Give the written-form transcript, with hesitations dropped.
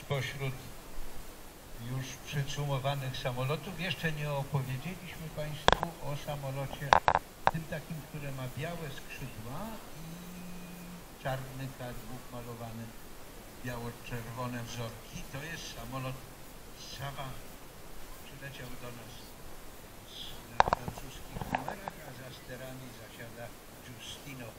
Spośród już przycumowanych samolotów jeszcze nie opowiedzieliśmy Państwu o samolocie tym takim, które ma białe skrzydła i czarny kadłub malowany, biało-czerwone wzorki. To jest samolot Savant. Przyleciał do nas na francuskich numerach, a za sterami zasiada Giustino